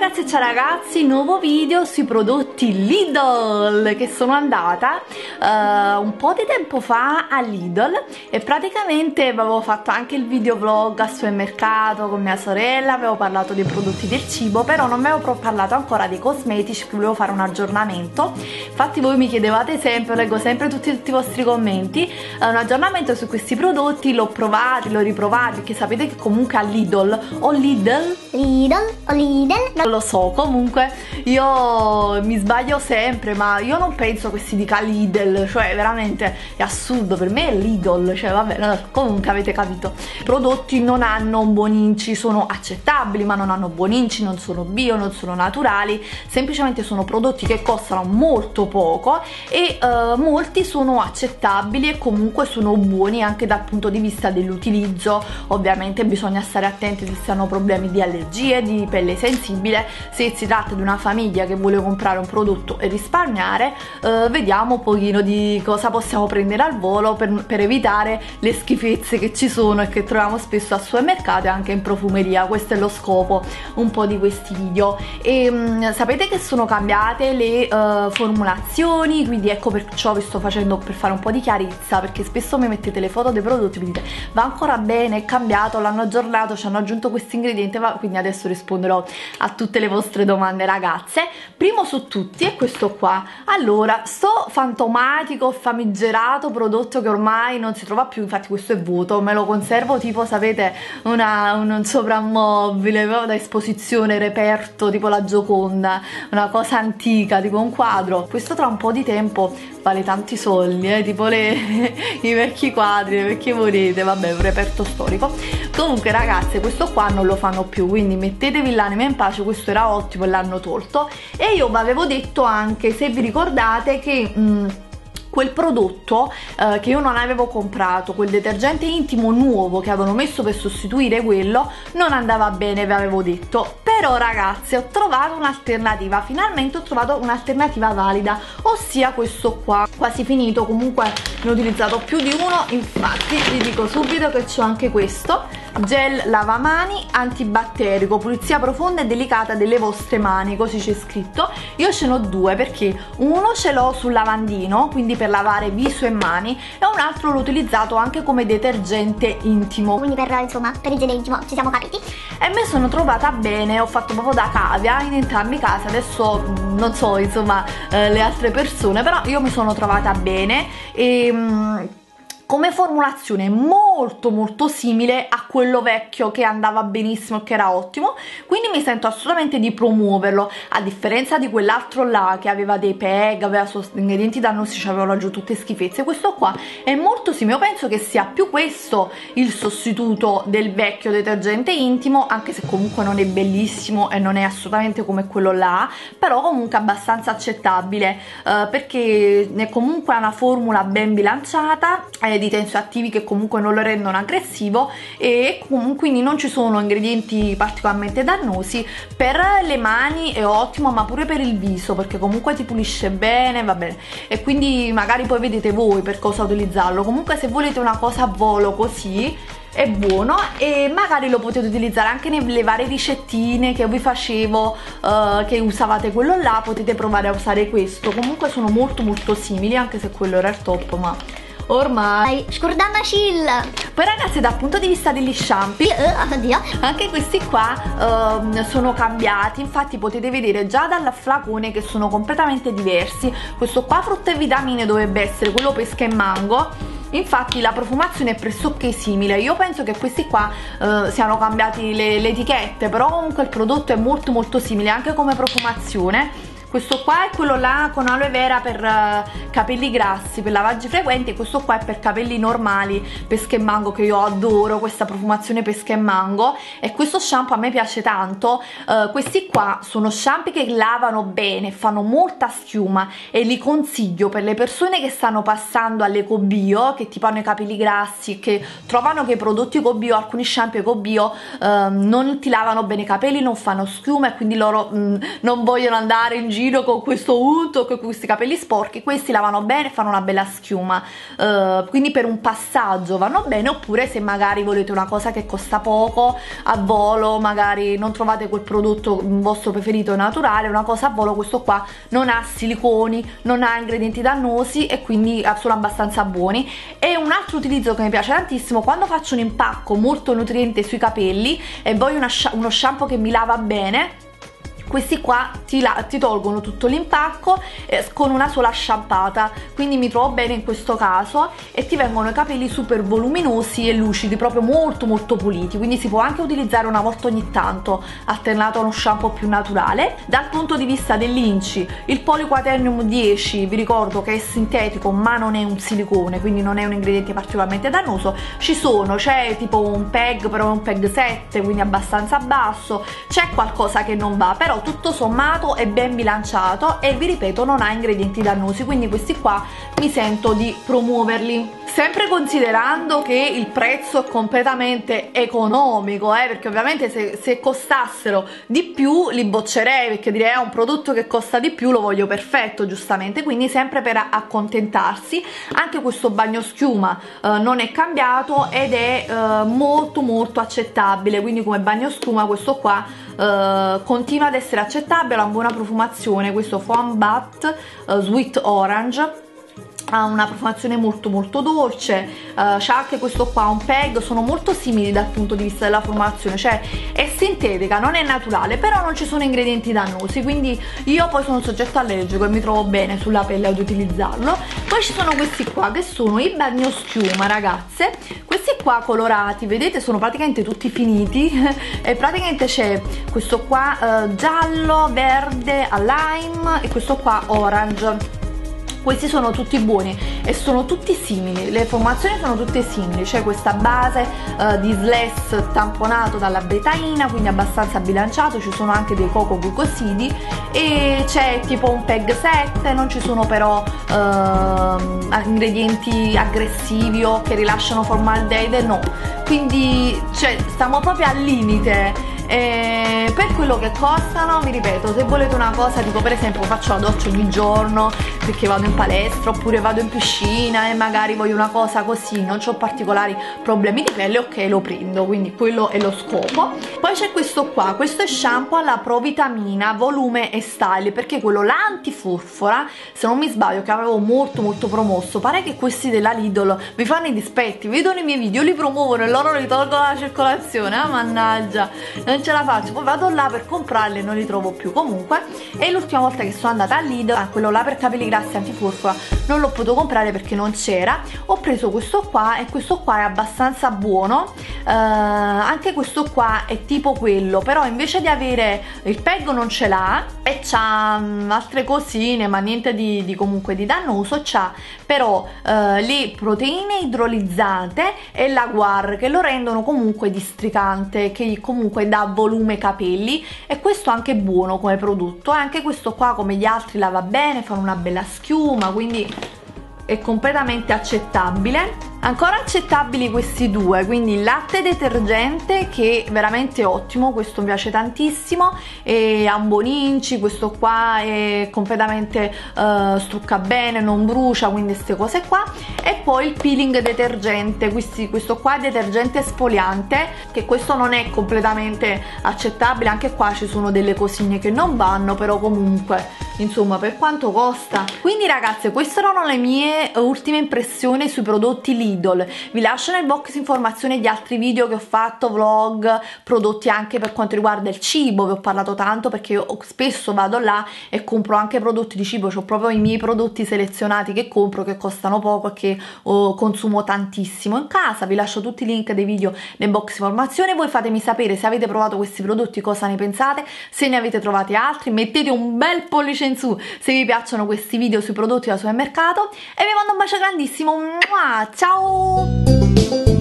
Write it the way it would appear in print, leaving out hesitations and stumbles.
ragazze, ciao ragazzi, nuovo video sui prodotti Lidl, che sono andata un po' di tempo fa a Lidl e praticamente avevo fatto anche il video vlog al supermercato con mia sorella, avevo parlato dei prodotti del cibo, però non avevo parlato ancora dei cosmetici, perché volevo fare un aggiornamento. Infatti voi mi chiedevate sempre, leggo sempre tutti i vostri commenti, un aggiornamento su questi prodotti. L'ho provati, l'ho riprovati, perché sapete che comunque a Lidl o Lidl non lo so, comunque io mi sbaglio sempre, ma io non penso che si dica Lidl, cioè veramente è assurdo, per me è Lidl, cioè vabbè, no, comunque avete capito. I prodotti non hanno buoni inci, sono accettabili ma non hanno buoni inci, non sono bio, non sono naturali, semplicemente sono prodotti che costano molto poco e molti sono accettabili e comunque sono buoni anche dal punto di vista dell'utilizzo. Ovviamente bisogna stare attenti se si hanno problemi di allergie, di pelle sensibile. Se si tratta di una famiglia che vuole comprare un prodotto e risparmiare, vediamo un pochino di cosa possiamo prendere al volo per evitare le schifezze che ci sono e che troviamo spesso al supermercato e anche in profumeria. Questo è lo scopo un po' di questi video. E sapete che sono cambiate le formulazioni, quindi ecco perciò vi sto facendo, per fare un po' di chiarezza, perché spesso mi mettete le foto dei prodotti e mi dite va ancora bene, è cambiato, l'hanno aggiornato, ci hanno aggiunto questi ingredienti, quindi adesso risponderò a tutte le vostre domande, ragazze. Primo su tutti è questo qua. Allora, sto fantomatico famigerato prodotto che ormai non si trova più, infatti questo è vuoto, me lo conservo tipo, sapete, un soprammobile proprio da esposizione, reperto, tipo la Gioconda, una cosa antica, tipo un quadro. Questo tra un po' di tempo vale tanti soldi, tipo i vecchi quadri, le vecchie monete, vabbè, un reperto storico. Comunque ragazze, questo qua non lo fanno più, quindi mettetevi l'anima in pace, questo era ottimo e l'hanno tolto. E io vi avevo detto anche, se vi ricordate, che quel prodotto che io non avevo comprato, quel detergente intimo nuovo che avevano messo per sostituire quello, non andava bene, vi avevo detto. Però ragazzi, ho trovato un'alternativa, finalmente ho trovato un'alternativa valida, ossia questo qua, quasi finito, comunque ne ho utilizzato più di uno. Infatti vi dico subito che c'ho anche questo gel lavamani antibatterico, pulizia profonda e delicata delle vostre mani, così c'è scritto. Io ce n'ho due, perché uno ce l'ho sul lavandino, quindi per lavare viso e mani, e un altro l'ho utilizzato anche come detergente intimo, quindi per, insomma, per igiene intimo, ci siamo capiti. E mi sono trovata bene, ho fatto proprio da cavia in entrambi i casi. Adesso non so, insomma, le altre persone, però io mi sono trovata bene. E come formulazione molto simile a quello vecchio, che andava benissimo, che era ottimo, quindi mi sento assolutamente di promuoverlo, a differenza di quell'altro là che aveva dei PEG, aveva ingredienti dannosi, ci avevano giù tutte schifezze. Questo qua è molto simile, io penso che sia più questo il sostituto del vecchio detergente intimo, anche se comunque non è bellissimo e non è assolutamente come quello là, però comunque abbastanza accettabile, perché comunque ha una formula ben bilanciata, di tensioattivi che comunque non lo rendono aggressivo, e quindi non ci sono ingredienti particolarmente dannosi. Per le mani è ottimo, ma pure per il viso, perché comunque ti pulisce bene, va bene, e quindi magari poi vedete voi per cosa utilizzarlo. Comunque se volete una cosa a volo così è buono, e magari lo potete utilizzare anche nelle varie ricettine che vi facevo, che usavate quello là, potete provare a usare questo. Comunque sono molto simili, anche se quello era il top, ma ormai scordando chill. Poi ragazzi, dal punto di vista degli shampoo, anche questi qua sono cambiati. Infatti potete vedere già dal flacone che sono completamente diversi. Questo qua frutta e vitamine dovrebbe essere quello pesca e mango, infatti la profumazione è pressoché simile. Io penso che questi qua siano cambiati le etichette, però comunque il prodotto è molto simile anche come profumazione. Questo qua è quello là con aloe vera per capelli grassi, per lavaggi frequenti, e questo qua è per capelli normali, pesca e mango, che io adoro questa profumazione pesca e mango, e questo shampoo a me piace tanto. Questi qua sono shampoo che lavano bene, fanno molta schiuma, e li consiglio per le persone che stanno passando all'eco bio, che tipo hanno i capelli grassi, che trovano che i prodotti eco bio, alcuni shampoo eco bio non ti lavano bene i capelli, non fanno schiuma, e quindi loro non vogliono andare in giro giro con questo unto, con questi capelli sporchi, questi lavano bene e fanno una bella schiuma, quindi per un passaggio vanno bene. Oppure se magari volete una cosa che costa poco a volo, magari non trovate quel prodotto vostro preferito naturale, una cosa a volo, questo qua non ha siliconi, non ha ingredienti dannosi e quindi sono abbastanza buoni. E un altro utilizzo che mi piace tantissimo, quando faccio un impacco molto nutriente sui capelli e voglio uno shampoo che mi lava bene, questi qua ti tolgono tutto l'impacco con una sola sciampata, quindi mi trovo bene in questo caso, e ti vengono i capelli super voluminosi e lucidi, proprio molto molto puliti. Quindi si può anche utilizzare una volta ogni tanto, alternato a uno shampoo più naturale. Dal punto di vista dell'inci, il Polyquaternium 10 vi ricordo che è sintetico ma non è un silicone, quindi non è un ingrediente particolarmente dannoso. C'è tipo un PEG, però è un PEG 7, quindi abbastanza basso, c'è qualcosa che non va, però tutto sommato è ben bilanciato e vi ripeto non ha ingredienti dannosi, quindi questi qua mi sento di promuoverli, sempre considerando che il prezzo è completamente economico, perché ovviamente se costassero di più li boccerei, perché direi è un prodotto che costa di più, lo voglio perfetto, giustamente, quindi sempre per accontentarsi. Anche questo bagno schiuma non è cambiato ed è molto molto accettabile, quindi come bagno schiuma questo qua continua ad essere accettabile, ha una buona profumazione. Questo Foam Bath Sweet Orange ha una profumazione molto molto dolce, c'è anche questo qua un PEG, sono molto simili dal punto di vista della formazione, cioè è sintetica, non è naturale, però non ci sono ingredienti dannosi, quindi io poi sono un soggetto allergico e mi trovo bene sulla pelle ad utilizzarlo. Poi ci sono questi qua che sono i bagnoschiuma, ragazze, questi qua colorati, vedete, sono praticamente tutti finiti e praticamente c'è questo qua giallo, verde, a lime e questo qua orange. Questi sono tutti buoni e sono tutti simili, le formazioni sono tutte simili, c'è questa base di Sless tamponato dalla betaina, quindi abbastanza bilanciato, ci sono anche dei coco glucosidi e c'è tipo un PEG 7, non ci sono però ingredienti aggressivi o che rilasciano formaldeide, no, quindi stiamo proprio al limite. Per quello che costano, vi ripeto, se volete una cosa tipo, per esempio, faccio la doccia ogni giorno perché vado in palestra oppure vado in piscina e magari voglio una cosa così, non ho particolari problemi di pelle, ok, lo prendo, quindi quello è lo scopo. Poi c'è questo qua, questo è shampoo alla provitamina volume e style, perché quello là antifurfora, se non mi sbaglio, che avevo molto molto promosso, pare che questi della Lidl vi fanno i dispetti, vedono i miei video, li promuovono e loro li tolgono dalla circolazione, mannaggia, non ce la faccio. Poi vado là per comprarli e non li trovo più. Comunque, e l'ultima volta che sono andata al Lidl, quello là per capelli grassi antifurfora non l'ho potuto comprare perché non c'era, ho preso questo qua e questo qua è abbastanza buono, anche questo qua è tipo quello, però invece di avere il PEG non ce l'ha e c'ha altre cosine, ma niente di comunque di dannoso. C'ha però le proteine idrolizzate e la guar, che lo rendono comunque districante, che comunque dà volume capelli, e questo anche è buono come prodotto. E anche questo qua, come gli altri, lava bene, fanno una bella schiuma, quindi è completamente accettabile. Ancora accettabili questi due, quindi il latte detergente, che è veramente ottimo, questo mi piace tantissimo, e ha un buon inci, questo qua è completamente strucca bene, non brucia, quindi queste cose qua. E poi il peeling detergente, questo qua è detergente esfoliante, che questo non è completamente accettabile, anche qua ci sono delle cosine che non vanno, però comunque insomma per quanto costa. Quindi ragazze, queste erano le mie ultime impressioni sui prodotti Lidl. Vi lascio nel box informazioni gli altri video che ho fatto, vlog, prodotti anche per quanto riguarda il cibo, vi ho parlato tanto perché io spesso vado là e compro anche prodotti di cibo, ho proprio i miei prodotti selezionati che compro, che costano poco e che consumo tantissimo in casa. Vi lascio tutti i link dei video nel box informazioni, voi fatemi sapere se avete provato questi prodotti, cosa ne pensate, se ne avete trovati altri, mettete un bel pollice in su se vi piacciono questi video sui prodotti da supermercato e vi mando un bacio grandissimo, ciao!